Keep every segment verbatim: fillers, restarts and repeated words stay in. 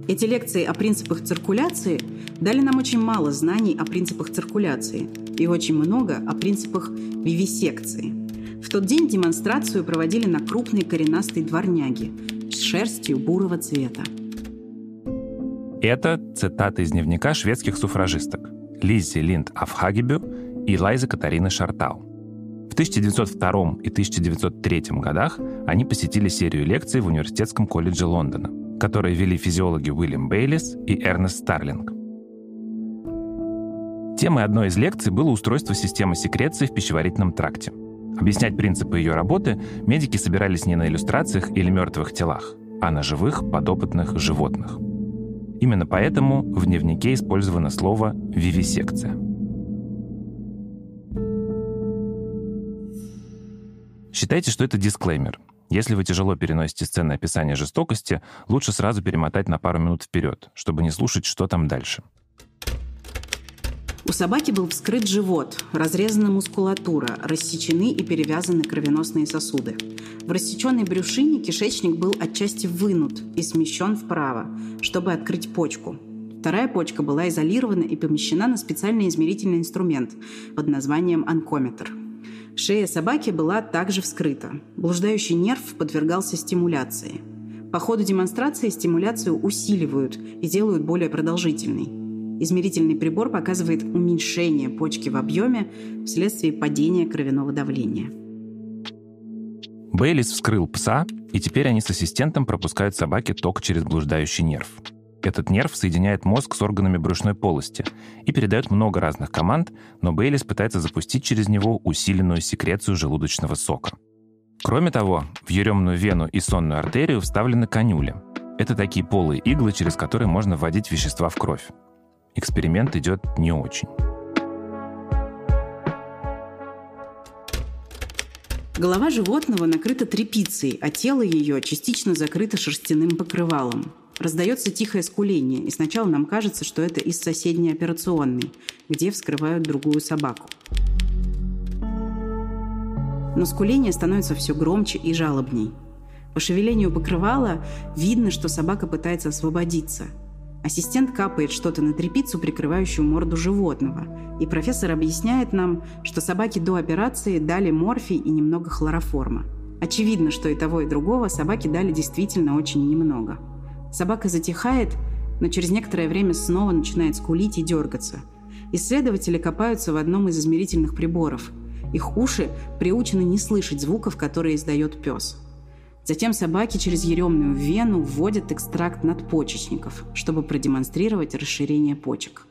Эти лекции о принципах циркуляции дали нам очень мало знаний о принципах циркуляции и очень много о принципах вивисекции. В тот день демонстрацию проводили на крупной коренастой дворняге с шерстью бурого цвета. Это цитата из дневника шведских суфражисток Лиззи Линд аф Хагебю и Лайзы Катарины Шартау. В тысяча девятьсот втором и тысяча девятьсот третьем годах они посетили серию лекций в Университетском колледже Лондона, которые вели физиологи Уильям Бейлис и Эрнест Старлинг. Темой одной из лекций было устройство системы секреции в пищеварительном тракте. Объяснять принципы ее работы медики собирались не на иллюстрациях или мертвых телах, а на живых подопытных животных. Именно поэтому в дневнике использовано слово «вивисекция». Считайте, что это дисклеймер. Если вы тяжело переносите сцены описания жестокости, лучше сразу перемотать на пару минут вперед, чтобы не слушать, что там дальше. У собаки был вскрыт живот, разрезана мускулатура, рассечены и перевязаны кровеносные сосуды. В рассеченной брюшине кишечник был отчасти вынут и смещен вправо, чтобы открыть почку. Вторая почка была изолирована и помещена на специальный измерительный инструмент под названием онкометр. Шея собаки была также вскрыта. Блуждающий нерв подвергался стимуляции. По ходу демонстрации стимуляцию усиливают и делают более продолжительной. Измерительный прибор показывает уменьшение почки в объеме вследствие падения кровяного давления. Бейлис вскрыл пса, и теперь они с ассистентом пропускают собаке ток через блуждающий нерв. Этот нерв соединяет мозг с органами брюшной полости и передает много разных команд, но Бейлис пытается запустить через него усиленную секрецию желудочного сока. Кроме того, в еремную вену и сонную артерию вставлены канюли. Это такие полые иглы, через которые можно вводить вещества в кровь. Эксперимент идет не очень. Голова животного накрыта тряпицей, а тело ее частично закрыто шерстяным покрывалом. Раздается тихое скуление, и сначала нам кажется, что это из соседней операционной, где вскрывают другую собаку. Но скуление становится все громче и жалобней. По шевелению покрывала видно, что собака пытается освободиться. Ассистент капает что-то на тряпицу, прикрывающую морду животного, и профессор объясняет нам, что собаке до операции дали морфий и немного хлороформа. Очевидно, что и того, и другого собаке дали действительно очень немного. Собака затихает, но через некоторое время снова начинает скулить и дергаться. Исследователи копаются в одном из измерительных приборов. Их уши приучены не слышать звуков, которые издает пес. Затем собаки через еремную вену вводят экстракт надпочечников, чтобы продемонстрировать расширение почек.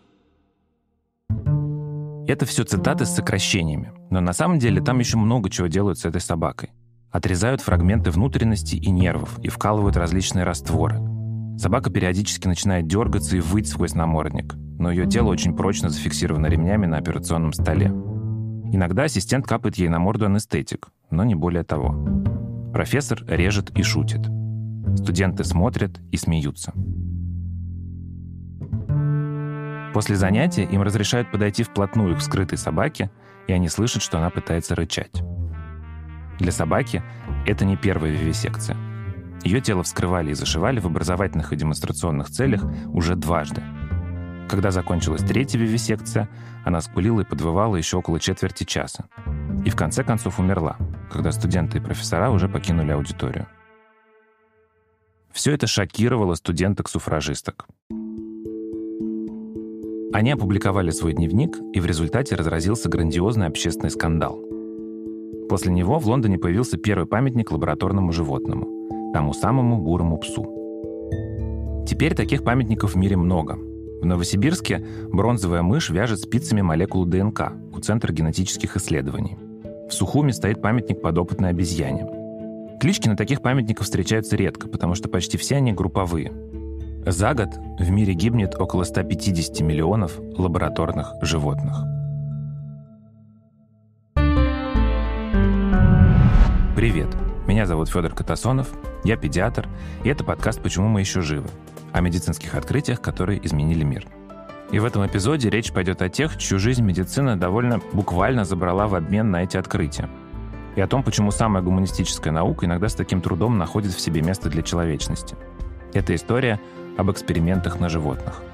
Это все цитаты с сокращениями, но на самом деле там еще много чего делают с этой собакой. Отрезают фрагменты внутренности и нервов и вкалывают различные растворы. Собака периодически начинает дергаться и выть сквозь намордник, но ее тело очень прочно зафиксировано ремнями на операционном столе. Иногда ассистент капает ей на морду анестетик, но не более того. Профессор режет и шутит. Студенты смотрят и смеются. После занятия им разрешают подойти вплотную к вскрытой собаке, и они слышат, что она пытается рычать. Для собаки это не первая вивисекция. Ее тело вскрывали и зашивали в образовательных и демонстрационных целях уже дважды. Когда закончилась третья вивисекция, она скулила и подвывала еще около четверти часа. И в конце концов умерла, когда студенты и профессора уже покинули аудиторию. Все это шокировало студенток-суфражисток. Они опубликовали свой дневник, и в результате разразился грандиозный общественный скандал. После него в Лондоне появился первый памятник лабораторному животному, тому самому бурому псу. Теперь таких памятников в мире много. В Новосибирске бронзовая мышь вяжет спицами молекулу ДНК у Центра генетических исследований. В Сухуми стоит памятник подопытной обезьяне. Клички на таких памятниках встречаются редко, потому что почти все они групповые. За год в мире гибнет около ста пятидесяти миллионов лабораторных животных. Привет, меня зовут Федор Катасонов, я педиатр, и это подкаст «Почему мы еще живы?» о медицинских открытиях, которые изменили мир. И в этом эпизоде речь пойдет о тех, чью жизнь медицина довольно буквально забрала в обмен на эти открытия. И о том, почему самая гуманистическая наука иногда с таким трудом находит в себе место для человечности. Это история об экспериментах на животных.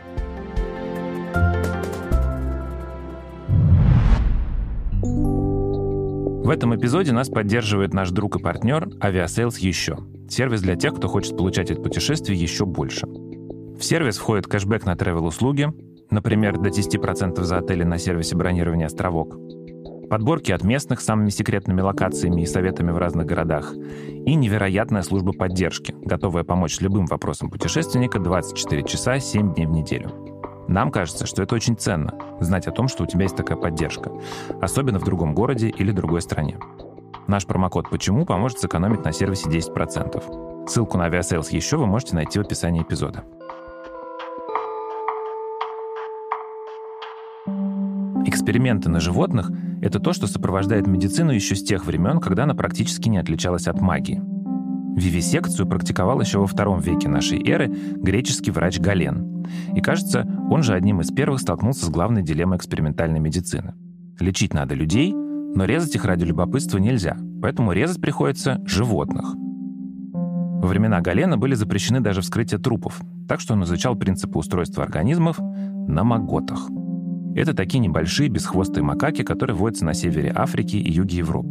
В этом эпизоде нас поддерживает наш друг и партнер Aviasales Еще. Сервис для тех, кто хочет получать от путешествий еще больше. В сервис входит кэшбэк на travel-услуги, например, до десять процентов за отели на сервисе бронирования «Островок», подборки от местных с самыми секретными локациями и советами в разных городах и невероятная служба поддержки, готовая помочь с любым вопросом путешественника двадцать четыре часа, семь дней в неделю. Нам кажется, что это очень ценно — знать о том, что у тебя есть такая поддержка, особенно в другом городе или другой стране. Наш промокод «Почему» поможет сэкономить на сервисе десять процентов. Ссылку на Aviasales Еще вы можете найти в описании эпизода. Эксперименты на животных — это то, что сопровождает медицину еще с тех времен, когда она практически не отличалась от магии. Вивисекцию практиковал еще во втором веке нашей эры греческий врач Гален. И, кажется, он же одним из первых столкнулся с главной дилеммой экспериментальной медицины. Лечить надо людей, но резать их ради любопытства нельзя, поэтому резать приходится животных. Во времена Галена были запрещены даже вскрытия трупов, так что он изучал принципы устройства организмов на маготах. Это такие небольшие бесхвостые макаки, которые водятся на севере Африки и юге Европы.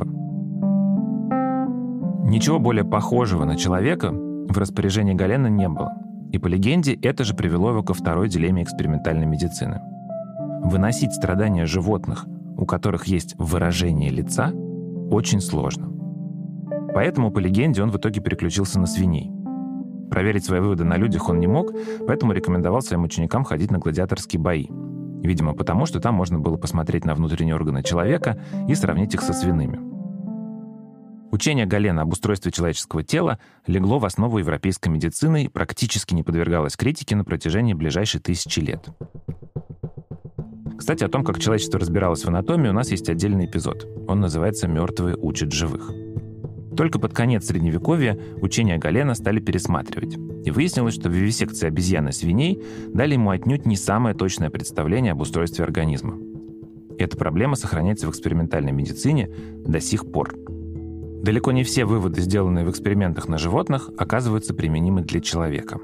Ничего более похожего на человека в распоряжении Галена не было. И по легенде, это же привело его ко второй дилемме экспериментальной медицины. Выносить страдания животных, у которых есть выражение лица, очень сложно. Поэтому, по легенде, он в итоге переключился на свиней. Проверить свои выводы на людях он не мог, поэтому рекомендовал своим ученикам ходить на гладиаторские бои. Видимо, потому что там можно было посмотреть на внутренние органы человека и сравнить их со свиными. Учение Галена об устройстве человеческого тела легло в основу европейской медицины и практически не подвергалось критике на протяжении ближайших тысячи лет. Кстати, о том, как человечество разбиралось в анатомии, у нас есть отдельный эпизод. Он называется «Мертвые учат живых». Только под конец Средневековья учения Галена стали пересматривать. И выяснилось, что вивисекции обезьян и свиней дали ему отнюдь не самое точное представление об устройстве организма. Эта проблема сохраняется в экспериментальной медицине до сих пор. Далеко не все выводы, сделанные в экспериментах на животных, оказываются применимы для человека.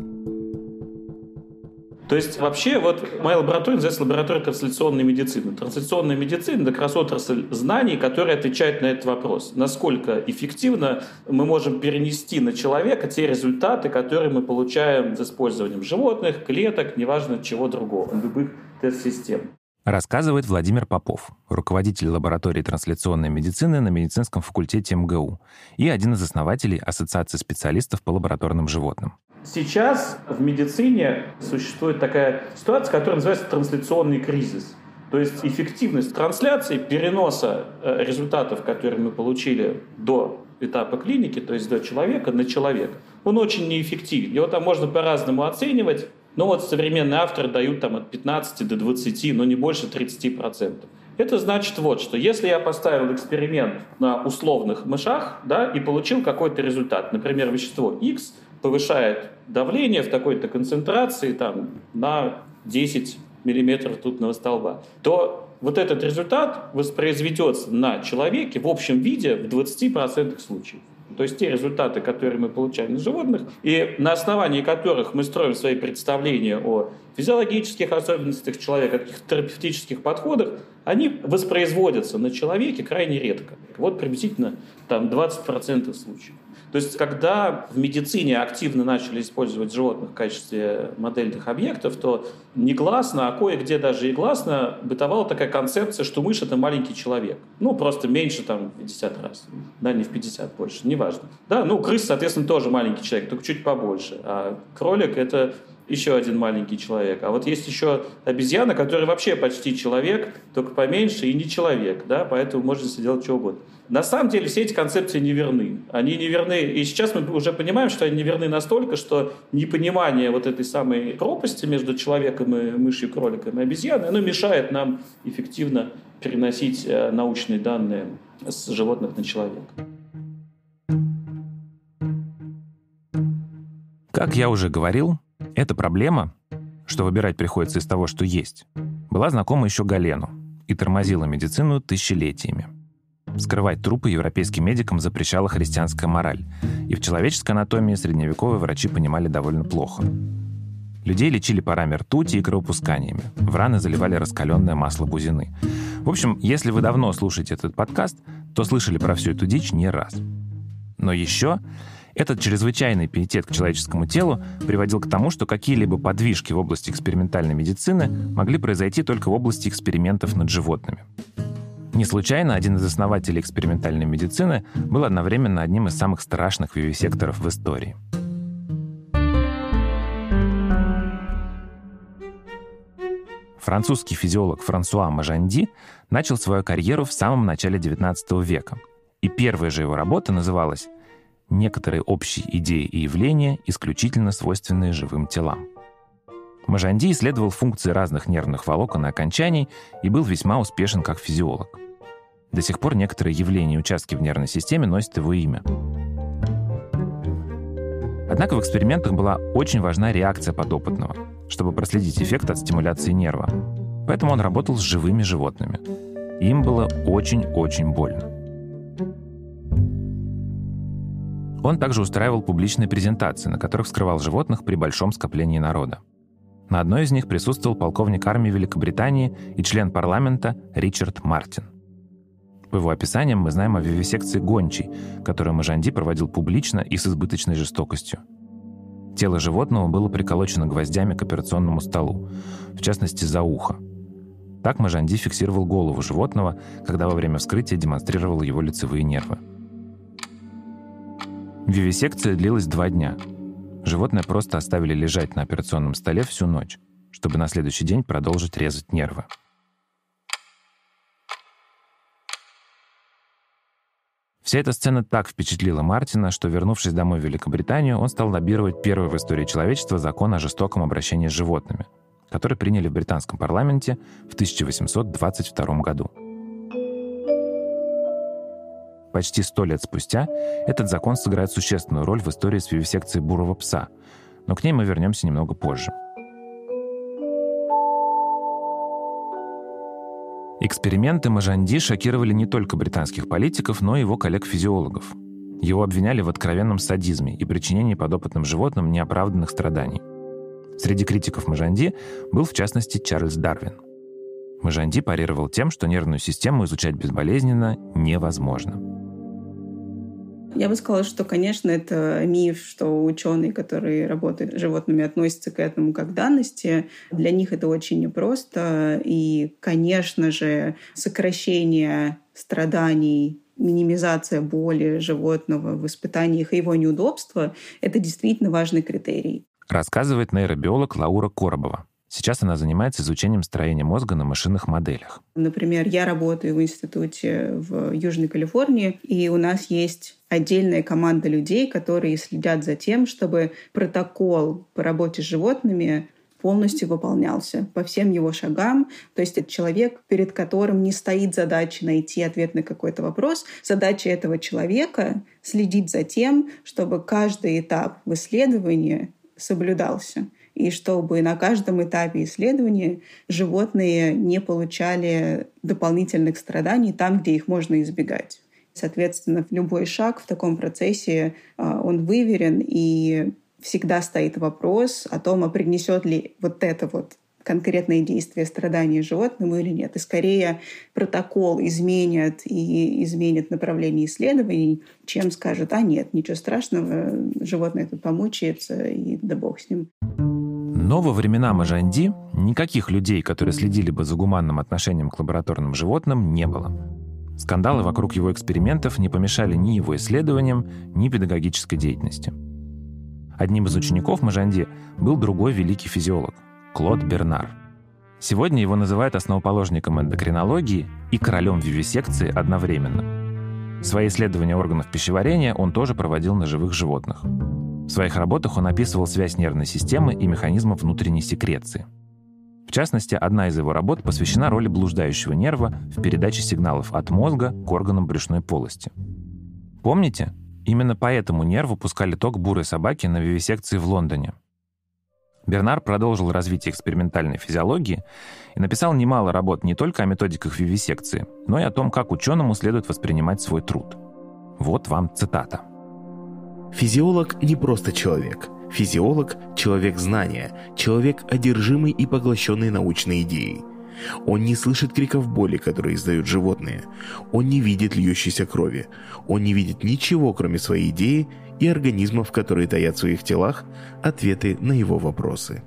То есть вообще вот моя лаборатория называется лаборатория трансляционной медицины. Трансляционная медицина — это как раз отрасль знаний, которая отвечает на этот вопрос. Насколько эффективно мы можем перенести на человека те результаты, которые мы получаем с использованием животных, клеток, неважно чего другого, любых тест-систем. Рассказывает Владимир Попов, руководитель лаборатории трансляционной медицины на медицинском факультете эм гэ у и один из основателей Ассоциации специалистов по лабораторным животным. Сейчас в медицине существует такая ситуация, которая называется трансляционный кризис. То есть эффективность трансляции, переноса результатов, которые мы получили до этапа клиники, то есть до человека, на человека, он очень неэффективен. Его там можно по-разному оценивать. Но вот современные авторы дают там от пятнадцати до двадцати, но не больше тридцати процентов. Это значит вот, что если я поставил эксперимент на условных мышах, да, и получил какой-то результат, например, вещество X повышает давление в такой-то концентрации там, на десять миллиметров ртутного столба, то вот этот результат воспроизведется на человеке в общем виде в двадцати процентах случаев. То есть те результаты, которые мы получаем на животных, и на основании которых мы строим свои представления о физиологических особенностях человека, каких-то терапевтических подходах, они воспроизводятся на человеке крайне редко. Вот приблизительно там, двадцать процентов случаев. То есть когда в медицине активно начали использовать животных в качестве модельных объектов, то негласно, а кое-где даже и гласно бытовала такая концепция, что мышь — это маленький человек. Ну, просто меньше там в пятьдесят раз. Да, не в пятьдесят, больше, неважно. Да, ну, крыс, соответственно, тоже маленький человек, только чуть побольше. А кролик — это еще один маленький человек. А вот есть еще обезьяна, которая вообще почти человек, только поменьше и не человек, да, поэтому можно себе делать что угодно. На самом деле все эти концепции неверны. Они неверны, и сейчас мы уже понимаем, что они неверны настолько, что непонимание вот этой самой пропасти между человеком и мышью, кроликом и обезьяной, оно мешает нам эффективно переносить научные данные с животных на человека. Как я уже говорил, эта проблема, что выбирать приходится из того, что есть, была знакома еще Галену и тормозила медицину тысячелетиями. Вскрывать трупы европейским медикам запрещала христианская мораль, и в человеческой анатомии средневековые врачи понимали довольно плохо. Людей лечили парами ртути и кровопусканиями. В раны заливали раскаленное масло бузины. В общем, если вы давно слушаете этот подкаст, то слышали про всю эту дичь не раз. Но еще этот чрезвычайный пиетет к человеческому телу приводил к тому, что какие-либо подвижки в области экспериментальной медицины могли произойти только в области экспериментов над животными. Не случайно один из основателей экспериментальной медицины был одновременно одним из самых страшных вивисекторов в истории. Французский физиолог Франсуа Мажанди начал свою карьеру в самом начале девятнадцатого века, и первая же его работа называлась «Некоторые общие идеи и явления, исключительно свойственные живым телам». Мажанди исследовал функции разных нервных волокон и окончаний и был весьма успешен как физиолог. До сих пор некоторые явления и участки в нервной системе носят его имя. Однако в экспериментах была очень важна реакция подопытного, чтобы проследить эффект от стимуляции нерва. Поэтому он работал с живыми животными. Им было очень-очень больно. Он также устраивал публичные презентации, на которых вскрывал животных при большом скоплении народа. На одной из них присутствовал полковник армии Великобритании и член парламента Ричард Мартин. По его описаниям мы знаем о вивисекции гончей, которую Мажанди проводил публично и с избыточной жестокостью. Тело животного было приколочено гвоздями к операционному столу, в частности, за ухо. Так Мажанди фиксировал голову животного, когда во время вскрытия демонстрировал его лицевые нервы. Вивисекция длилась два дня. Животное просто оставили лежать на операционном столе всю ночь, чтобы на следующий день продолжить резать нервы. Вся эта сцена так впечатлила Мартина, что, вернувшись домой в Великобританию, он стал лоббировать первый в истории человечества закон о жестоком обращении с животными, который приняли в британском парламенте в тысяча восемьсот двадцать втором году. Почти сто лет спустя этот закон сыграет существенную роль в истории с вивисекцией бурого пса, но к ней мы вернемся немного позже. Эксперименты Мажанди шокировали не только британских политиков, но и его коллег-физиологов. Его обвиняли в откровенном садизме и причинении подопытным животным неоправданных страданий. Среди критиков Мажанди был, в частности, Чарльз Дарвин. Мажанди парировал тем, что нервную систему изучать безболезненно невозможно. Я бы сказала, что, конечно, это миф, что ученые, которые работают с животными, относятся к этому как к данности. Для них это очень непросто. И, конечно же, сокращение страданий, минимизация боли животного в испытаниях и его неудобства — это действительно важный критерий. Рассказывает нейробиолог Лаура Коробова. Сейчас она занимается изучением строения мозга на мышиных моделях. Например, я работаю в институте в Южной Калифорнии, и у нас есть отдельная команда людей, которые следят за тем, чтобы протокол по работе с животными полностью выполнялся по всем его шагам. То есть это человек, перед которым не стоит задача найти ответ на какой-то вопрос. Задача этого человека — следить за тем, чтобы каждый этап в исследовании соблюдался, и чтобы на каждом этапе исследования животные не получали дополнительных страданий там, где их можно избегать. Соответственно, любой шаг в таком процессе, он выверен, и всегда стоит вопрос о том, а принесет ли вот это вот конкретное действие страдания животному или нет. И скорее протокол изменят и изменят направление исследований, чем скажут: а нет, ничего страшного, животное тут помучается, и да бог с ним. Но во времена Мажанди никаких людей, которые следили бы за гуманным отношением к лабораторным животным, не было. Скандалы вокруг его экспериментов не помешали ни его исследованиям, ни педагогической деятельности. Одним из учеников Мажанди был другой великий физиолог — Клод Бернар. Сегодня его называют основоположником эндокринологии и королем вивисекции одновременно. Свои исследования органов пищеварения он тоже проводил на живых животных. В своих работах он описывал связь нервной системы и механизмов внутренней секреции. В частности, одна из его работ посвящена роли блуждающего нерва в передаче сигналов от мозга к органам брюшной полости. Помните? Именно по этому нерву пускали ток бурой собаки на вивисекции в Лондоне. Бернар продолжил развитие экспериментальной физиологии и написал немало работ не только о методиках вивисекции, но и о том, как ученому следует воспринимать свой труд. Вот вам цитата. «Физиолог не просто человек. Физиолог – человек знания, человек, одержимый и поглощенный научной идеей. Он не слышит криков боли, которые издают животные. Он не видит льющейся крови. Он не видит ничего, кроме своей идеи и организмов, которые таят в своих телах ответы на его вопросы.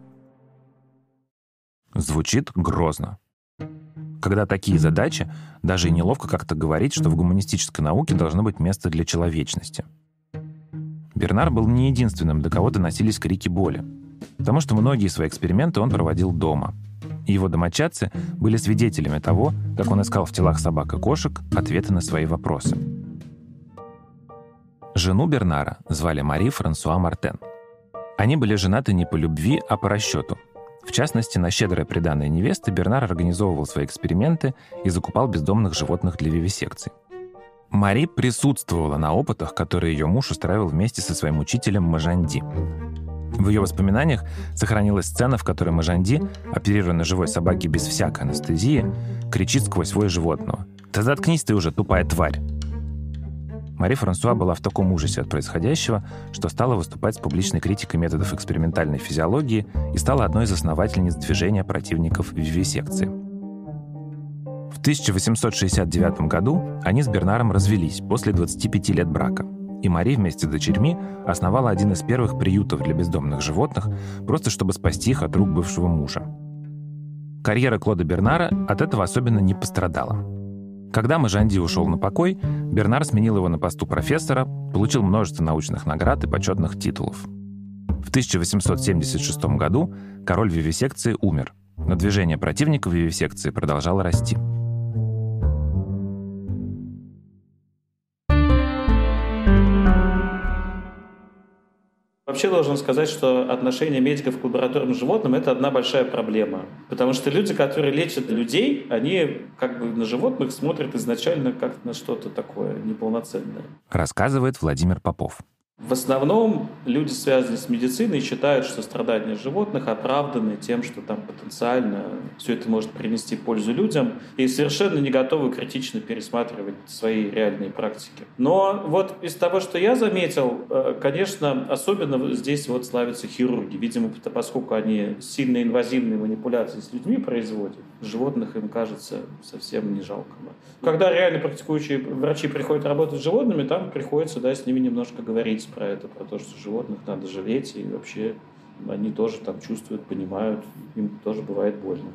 Звучит грозно. Когда такие задачи, даже и неловко как-то говорить, что в гуманистической науке должно быть место для человечности. Бернар был не единственным, до кого доносились крики боли, потому что многие свои эксперименты он проводил дома. И его домочадцы были свидетелями того, как он искал в телах собак и кошек ответы на свои вопросы. Жену Бернара звали Мари Франсуа Мартен. Они были женаты не по любви, а по расчету. В частности, на щедрое приданое невесты Бернар организовывал свои эксперименты и закупал бездомных животных для вивисекций. Мари присутствовала на опытах, которые ее муж устраивал вместе со своим учителем Мажанди. В ее воспоминаниях сохранилась сцена, в которой Мажанди, оперируя на живой собаке без всякой анестезии, кричит сквозь вой животного: «Да заткнись ты уже, тупая тварь!» Мари Франсуа была в таком ужасе от происходящего, что стала выступать с публичной критикой методов экспериментальной физиологии и стала одной из основательниц движения противников вивисекции. В тысяча восемьсот шестьдесят девятом году они с Бернаром развелись после двадцати пяти лет брака, и Мари вместе с дочерьми основала один из первых приютов для бездомных животных, просто чтобы спасти их от рук бывшего мужа. Карьера Клода Бернара от этого особенно не пострадала. Когда Мажанди ушел на покой, Бернар сменил его на посту профессора, получил множество научных наград и почетных титулов. В тысяча восемьсот семьдесят шестом году король вивисекции умер, но движение противников вивисекции продолжало расти. Вообще должен сказать, что отношение медиков к лабораторным животным – это одна большая проблема. Потому что люди, которые лечат людей, они как бы на животных смотрят изначально как на что-то такое неполноценное. Рассказывает Владимир Попов. В основном люди, связанные с медициной, считают, что страдания животных оправданы тем, что там потенциально все это может принести пользу людям, и совершенно не готовы критично пересматривать свои реальные практики. Но вот из того, что я заметил, конечно, особенно здесь вот славятся хирурги. Видимо, поскольку они сильно инвазивные манипуляции с людьми производят, животных им кажется совсем не жалко. Когда реально практикующие врачи приходят работать с животными, там приходится, да, с ними немножко говорить про это, про то, что животных надо жалеть, и вообще они тоже там чувствуют, понимают, им тоже бывает больно.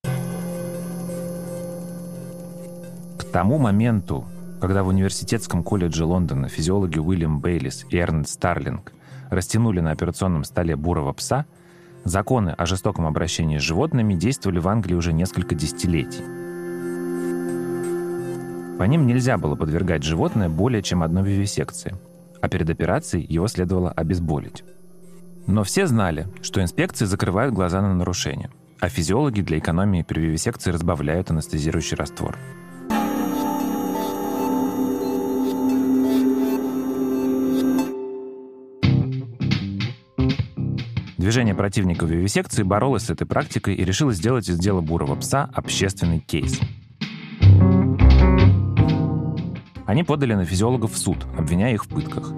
К тому моменту, когда в университетском колледже Лондона физиологи Уильям Бейлис и Эрнст Старлинг растянули на операционном столе бурого пса, законы о жестоком обращении с животными действовали в Англии уже несколько десятилетий. По ним нельзя было подвергать животное более чем одной вивисекции, а перед операцией его следовало обезболить. Но все знали, что инспекции закрывают глаза на нарушения, а физиологи для экономии при вивисекции разбавляют анестезирующий раствор. Движение противников вивисекции боролось с этой практикой и решило сделать из дела бурого пса общественный кейс. Они подали на физиологов в суд, обвиняя их в пытках.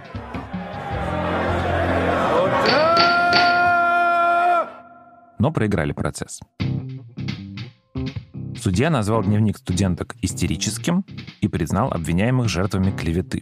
Но проиграли процесс. Судья назвал дневник студенток истерическим и признал обвиняемых жертвами клеветы.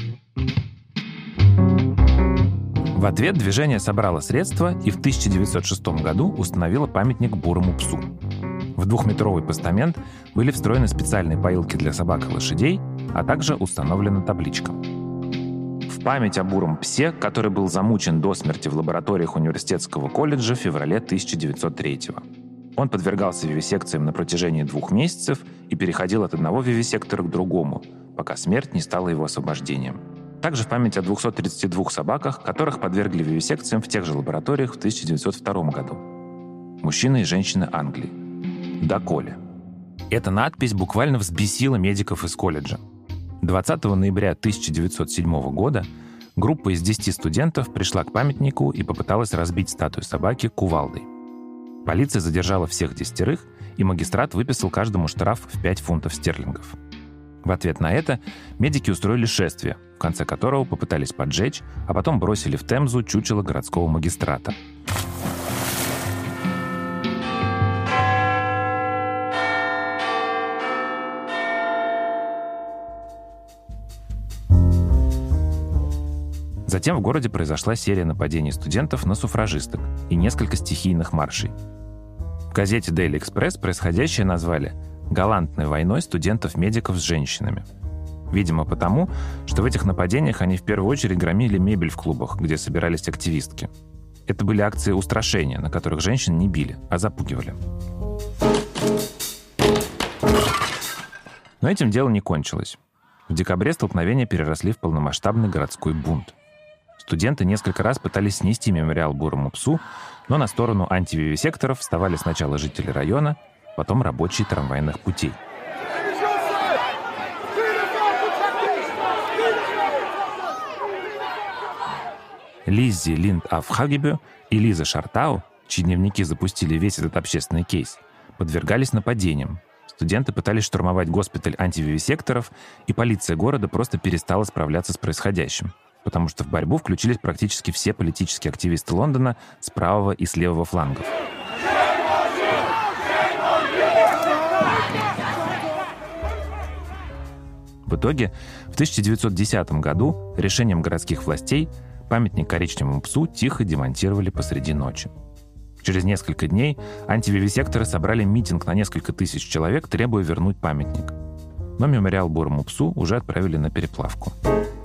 В ответ движение собрало средства и в тысяча девятьсот шестом году установило памятник бурому псу. В двухметровый постамент были встроены специальные поилки для собак и лошадей, а также установлена табличка. В память о буром псе, который был замучен до смерти в лабораториях университетского колледжа в феврале тысяча девятьсот третьего. Он подвергался вивисекциям на протяжении двух месяцев и переходил от одного вивисектора к другому, пока смерть не стала его освобождением. Также в память о двухстах тридцати двух собаках, которых подвергли вивисекциям в тех же лабораториях в тысяча девятьсот втором году. Мужчины и женщины Англии. Доколе. Эта надпись буквально взбесила медиков из колледжа. двадцатого ноября тысяча девятьсот седьмого года группа из десяти студентов пришла к памятнику и попыталась разбить статую собаки кувалдой. Полиция задержала всех десятерых, и магистрат выписал каждому штраф в пять фунтов стерлингов. В ответ на это медики устроили шествие, в конце которого попытались поджечь, а потом бросили в Темзу чучело городского магистрата. Затем в городе произошла серия нападений студентов на суфражисток и несколько стихийных маршей. В газете Daily Express происходящее назвали «галантной войной студентов-медиков с женщинами». Видимо, потому, что в этих нападениях они в первую очередь громили мебель в клубах, где собирались активистки. Это были акции устрашения, на которых женщин не били, а запугивали. Но этим дело не кончилось. В декабре столкновения переросли в полномасштабный городской бунт. Студенты несколько раз пытались снести мемориал бурому псу, но на сторону антививисекторов вставали сначала жители района, потом рабочие трамвайных путей. Лиззи Линд аф Хагебю и Лиза Шартау, чьи дневники запустили весь этот общественный кейс, подвергались нападениям. Студенты пытались штурмовать госпиталь антививисекторов, и полиция города просто перестала справляться с происходящим, потому что в борьбу включились практически все политические активисты Лондона с правого и с левого флангов. В итоге, в тысяча девятьсот десятом году решением городских властей памятник коричневому псу тихо демонтировали посреди ночи. Через несколько дней антививисекторы собрали митинг на несколько тысяч человек, требуя вернуть памятник. Но мемориал бурому псу уже отправили на переплавку.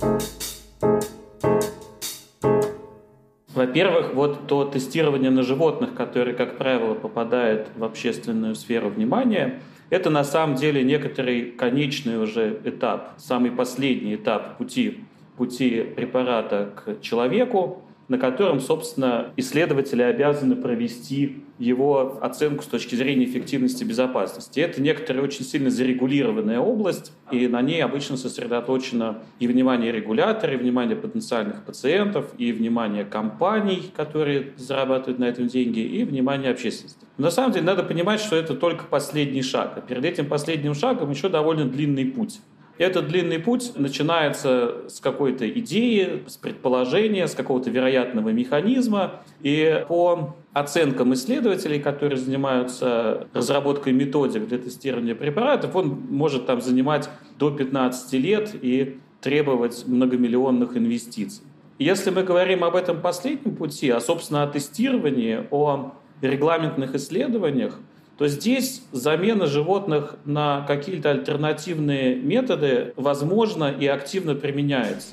Во-первых, вот то тестирование на животных, которое, как правило, попадает в общественную сферу внимания, это на самом деле некоторый конечный уже этап, самый последний этап пути, пути препарата к человеку, на котором, собственно, исследователи обязаны провести его оценку с точки зрения эффективности и безопасности. Это некоторая очень сильно зарегулированная область, и на ней обычно сосредоточено и внимание регуляторов, и внимание потенциальных пациентов, и внимание компаний, которые зарабатывают на этом деньги, и внимание общественности. Но на самом деле надо понимать, что это только последний шаг, а перед этим последним шагом еще довольно длинный путь. Этот длинный путь начинается с какой-то идеи, с предположения, с какого-то вероятного механизма. И по оценкам исследователей, которые занимаются разработкой методик для тестирования препаратов, он может там занимать до пятнадцати лет и требовать многомиллионных инвестиций. Если мы говорим об этом последнем пути, а, собственно, о тестировании, о регламентных исследованиях, то здесь замена животных на какие-то альтернативные методы возможна и активно применяется.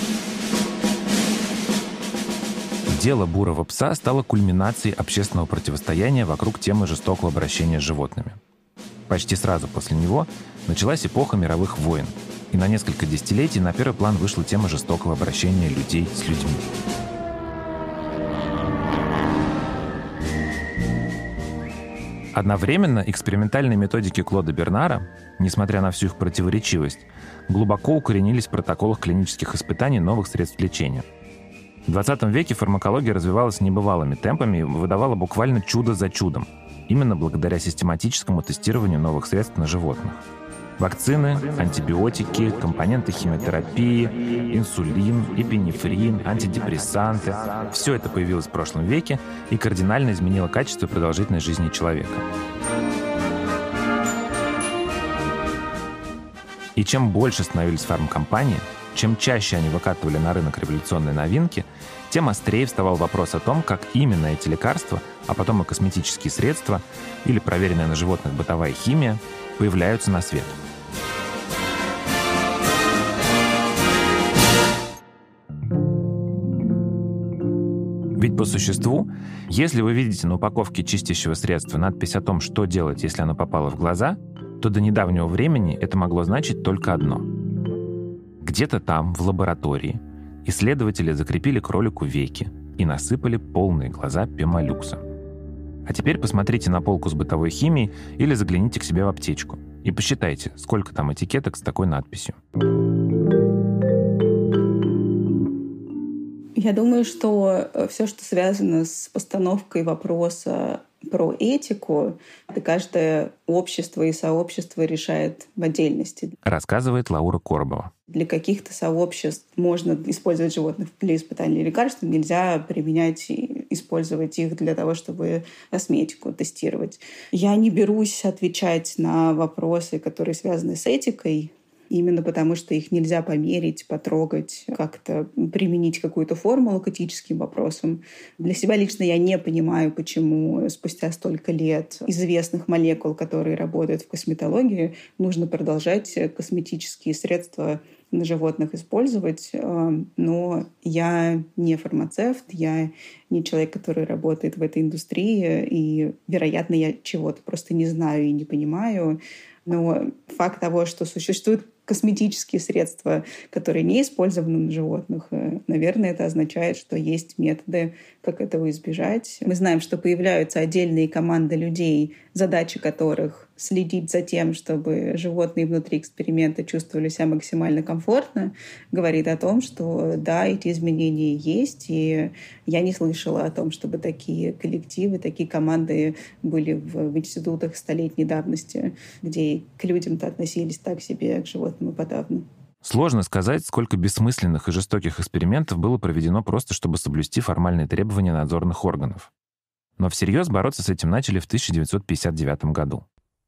Дело бурого пса стало кульминацией общественного противостояния вокруг темы жестокого обращения с животными. Почти сразу после него началась эпоха мировых войн, и на несколько десятилетий на первый план вышла тема жестокого обращения людей с людьми. Одновременно экспериментальные методики Клода Бернара, несмотря на всю их противоречивость, глубоко укоренились в протоколах клинических испытаний новых средств лечения. В двадцатом веке фармакология развивалась небывалыми темпами и выдавала буквально чудо за чудом, именно благодаря систематическому тестированию новых средств на животных. Вакцины, антибиотики, компоненты химиотерапии, инсулин, эпинефрин, антидепрессанты – все это появилось в прошлом веке и кардинально изменило качество и продолжительность жизни человека. И чем больше становились фармкомпании, чем чаще они выкатывали на рынок революционные новинки, тем острее вставал вопрос о том, как именно эти лекарства, а потом и косметические средства или проверенная на животных бытовая химия появляются на свет. Ведь по существу, если вы видите на упаковке чистящего средства надпись о том, что делать, если оно попало в глаза, то до недавнего времени это могло значить только одно. Где-то там, в лаборатории, исследователи закрепили кролику веки и насыпали полные глаза пемолюкса. А теперь посмотрите на полку с бытовой химией или загляните к себе в аптечку и посчитайте, сколько там этикеток с такой надписью. Я думаю, что все, что связано с постановкой вопроса про этику, это каждое общество и сообщество решает в отдельности. Рассказывает Лаура Коробова. Для каких-то сообществ можно использовать животных для испытания лекарств, нельзя применять и использовать их для того, чтобы косметику тестировать. Я не берусь отвечать на вопросы, которые связаны с этикой, именно потому что их нельзя померить, потрогать, как-то применить какую-то формулу к этическим вопросам. Для себя лично я не понимаю, почему спустя столько лет известных молекул, которые работают в косметологии, нужно продолжать косметические средства на животных использовать. Но я не фармацевт, я не человек, который работает в этой индустрии, и, вероятно, я чего-то просто не знаю и не понимаю. Но факт того, что существуют косметические средства, которые не использованы на животных, наверное, это означает, что есть методы, как этого избежать. Мы знаем, что появляются отдельные команды людей, задача которых следить за тем, чтобы животные внутри эксперимента чувствовали себя максимально комфортно, говорит о том, что да, эти изменения есть, и я не слышала о том, чтобы такие коллективы, такие команды были в, в институтах столетней давности, где к людям-то относились так себе, к животным и подавно. Сложно сказать, сколько бессмысленных и жестоких экспериментов было проведено просто, чтобы соблюсти формальные требования надзорных органов. Но всерьез бороться с этим начали в тысяча девятьсот пятьдесят девятом году.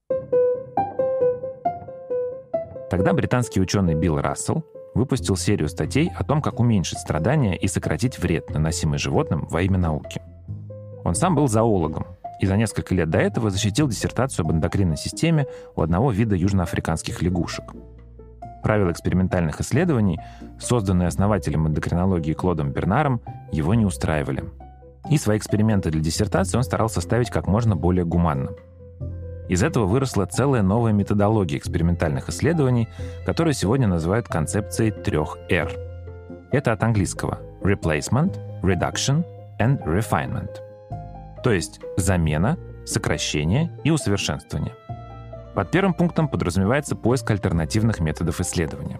Тогда британский ученый Билл Рассел выпустил серию статей о том, как уменьшить страдания и сократить вред, наносимый животным во имя науки. Он сам был зоологом и за несколько лет до этого защитил диссертацию об эндокринной системе у одного вида южноафриканских лягушек. Правила экспериментальных исследований, созданные основателем эндокринологии Клодом Бернаром, его не устраивали. И свои эксперименты для диссертации он старался ставить как можно более гуманно. Из этого выросла целая новая методология экспериментальных исследований, которую сегодня называют концепцией трех «Р». Это от английского replacement, reduction and refinement. То есть замена, сокращение и усовершенствование. Под первым пунктом подразумевается поиск альтернативных методов исследования.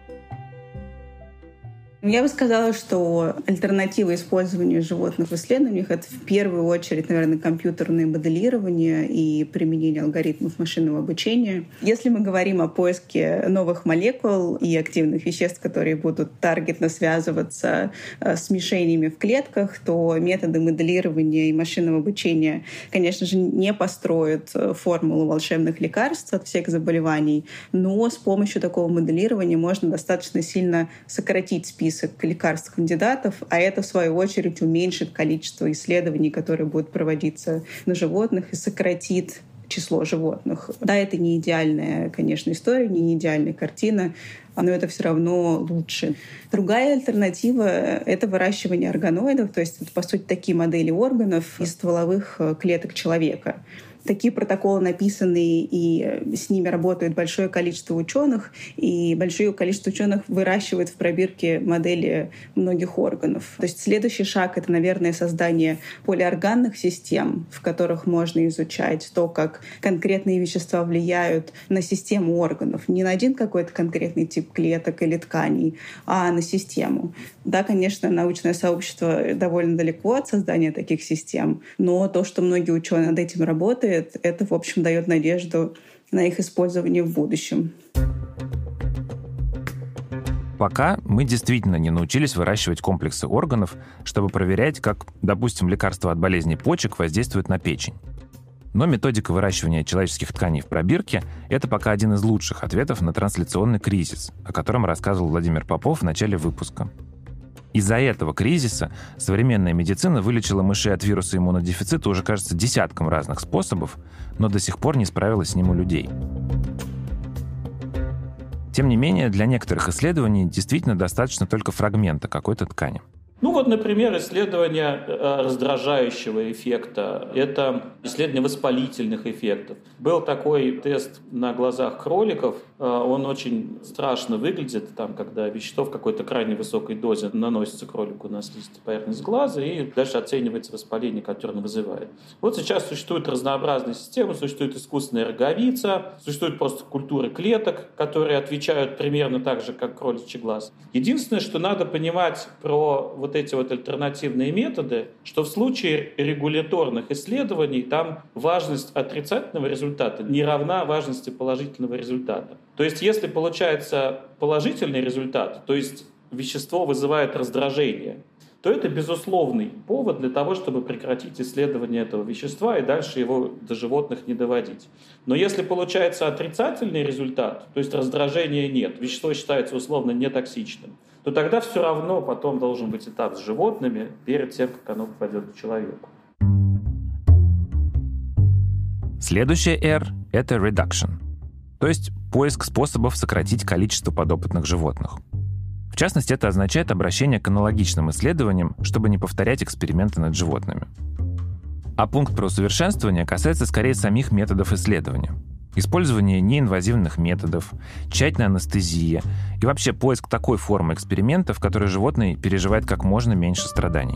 Я бы сказала, что альтернатива использованию животных в исследованиях — это в первую очередь, наверное, компьютерное моделирование и применение алгоритмов машинного обучения. Если мы говорим о поиске новых молекул и активных веществ, которые будут таргетно связываться с мишенями в клетках, то методы моделирования и машинного обучения, конечно же, не построят формулу волшебных лекарств от всех заболеваний, но с помощью такого моделирования можно достаточно сильно сократить список лекарств кандидатов, а это, в свою очередь, уменьшит количество исследований, которые будут проводиться на животных, и сократит число животных. Да, это не идеальная, конечно, история, не идеальная картина, но это все равно лучше. Другая альтернатива — это выращивание органоидов, то есть это, по сути, такие модели органов из стволовых клеток человека. Такие протоколы написаны, и с ними работает большое количество ученых, и большое количество ученых выращивает в пробирке модели многих органов. То есть следующий шаг — это, наверное, создание полиорганных систем, в которых можно изучать то, как конкретные вещества влияют на систему органов. Не на один какой-то конкретный тип клеток или тканей, а на систему. Да, конечно, научное сообщество довольно далеко от создания таких систем, но то, что многие ученые над этим работают, это, в общем, дает надежду на их использование в будущем. Пока мы действительно не научились выращивать комплексы органов, чтобы проверять, как, допустим, лекарство от болезни почек воздействует на печень. Но методика выращивания человеческих тканей в пробирке — это пока один из лучших ответов на трансляционный кризис, о котором рассказывал Владимир Попов в начале выпуска. Из-за этого кризиса современная медицина вылечила мышей от вируса иммунодефицита уже, кажется, десятком разных способов, но до сих пор не справилась с ним у людей. Тем не менее, для некоторых исследований действительно достаточно только фрагмента какой-то ткани. Ну вот, например, исследование раздражающего эффекта. Это исследование воспалительных эффектов. Был такой тест на глазах кроликов, он очень страшно выглядит, там, когда вещество в какой-то крайне высокой дозе наносится кролику на слизистую поверхность глаза, и дальше оценивается воспаление, которое он вызывает. Вот сейчас существуют разнообразные системы, существует искусственная роговица, существуют просто культуры клеток, которые отвечают примерно так же, как кроличий глаз. Единственное, что надо понимать про вот эти вот альтернативные методы, что в случае регуляторных исследований там важность отрицательного результата не равна важности положительного результата. То есть если получается положительный результат, то есть вещество вызывает раздражение, то это безусловный повод для того, чтобы прекратить исследование этого вещества и дальше его до животных не доводить. Но если получается отрицательный результат, то есть раздражения нет, вещество считается условно нетоксичным, то тогда все равно потом должен быть этап с животными перед тем, как оно попадет к человеку. Следующая R — это reduction, то есть поиск способов сократить количество подопытных животных. В частности, это означает обращение к аналогичным исследованиям, чтобы не повторять эксперименты над животными. А пункт про усовершенствование касается скорее самих методов исследования. Использование неинвазивных методов, тщательная анестезия и вообще поиск такой формы эксперимента, в которой животное переживает как можно меньше страданий.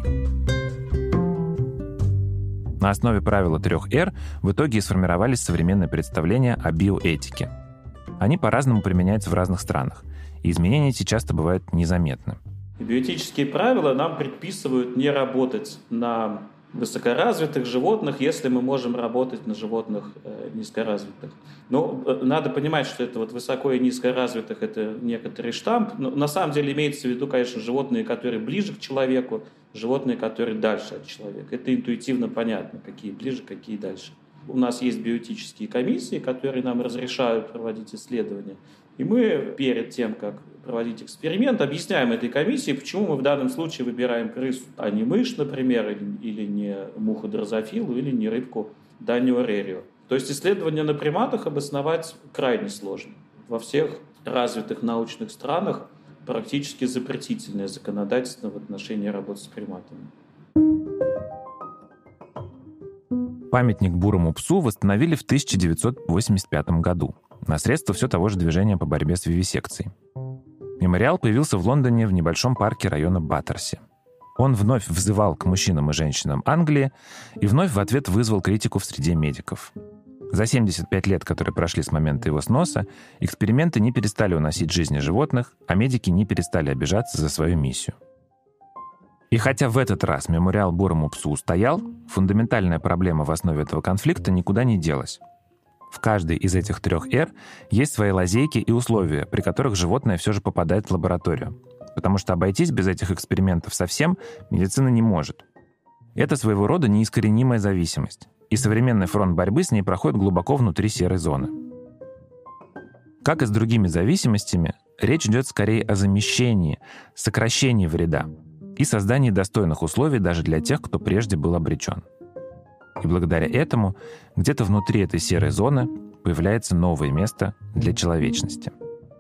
На основе правила трех R в итоге и сформировались современные представления о биоэтике. Они по-разному применяются в разных странах, и изменения эти часто бывают незаметны. Биоэтические правила нам предписывают не работать на высокоразвитых животных, если мы можем работать на животных э, низкоразвитых. Но э, надо понимать, что это вот высоко и низкоразвитых — это некоторый штамп. Но на самом деле имеется в виду, конечно, животные, которые ближе к человеку, животные, которые дальше от человека. Это интуитивно понятно, какие ближе, какие дальше. У нас есть биоэтические комиссии, которые нам разрешают проводить исследования. И мы перед тем, как проводить эксперимент, объясняем этой комиссии, почему мы в данном случае выбираем крысу, а не мышь, например, или, или не муху дрозофилу, или не рыбку даниорерию. То есть исследования на приматах обосновать крайне сложно. Во всех развитых научных странах практически запретительное законодательство в отношении работы с приматами. Памятник бурому псу восстановили в тысяча девятьсот восемьдесят пятом году на средства все того же движения по борьбе с вивисекцией. Мемориал появился в Лондоне в небольшом парке района Баттерси. Он вновь взывал к мужчинам и женщинам Англии и вновь в ответ вызвал критику в среде медиков. За семьдесят пять лет, которые прошли с момента его сноса, эксперименты не перестали уносить жизни животных, а медики не перестали обижаться за свою миссию. И хотя в этот раз мемориал бурому псу устоял, фундаментальная проблема в основе этого конфликта никуда не делась. В каждой из этих трех R есть свои лазейки и условия, при которых животное все же попадает в лабораторию. Потому что обойтись без этих экспериментов совсем медицина не может. Это своего рода неискоренимая зависимость. И современный фронт борьбы с ней проходит глубоко внутри серой зоны. Как и с другими зависимостями, речь идет скорее о замещении, сокращении вреда и создании достойных условий даже для тех, кто прежде был обречен. И благодаря этому где-то внутри этой серой зоны появляется новое место для человечности.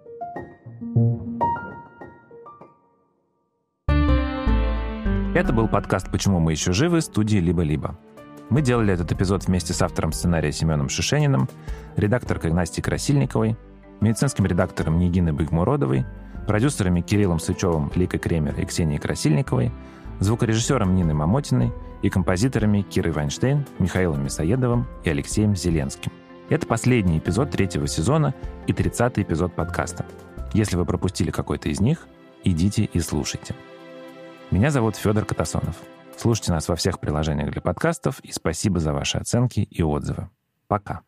Это был подкаст «Почему мы еще живы» студии «Либо-либо». Мы делали этот эпизод вместе с автором сценария Семеном Шишениным, редакторкой Настей Красильниковой, медицинским редактором Нигиной Быгмуродовой, продюсерами Кириллом Сычевым, Ликой Кремер и Ксенией Красильниковой, звукорежиссером Ниной Мамотиной и композиторами Кирой Вайнштейн, Михаилом Мясоедовым и Алексеем Зеленским. Это последний эпизод третьего сезона и тридцатый эпизод подкаста. Если вы пропустили какой-то из них, идите и слушайте. Меня зовут Федор Катасонов. Слушайте нас во всех приложениях для подкастов и спасибо за ваши оценки и отзывы. Пока.